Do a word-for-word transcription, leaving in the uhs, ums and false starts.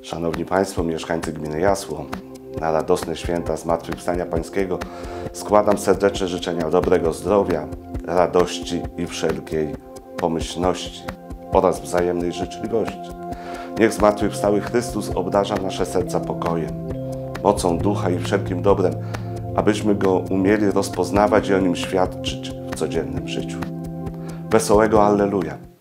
Szanowni Państwo, mieszkańcy gminy Jasło, na radosne święta Zmartwychwstania Pańskiego składam serdeczne życzenia dobrego zdrowia, radości i wszelkiej pomyślności oraz wzajemnej życzliwości. Niech zmartwychwstały Chrystus obdarza nasze serca pokojem, mocą ducha i wszelkim dobrem, abyśmy Go umieli rozpoznawać i o Nim świadczyć w codziennym życiu. Wesołego Alleluja!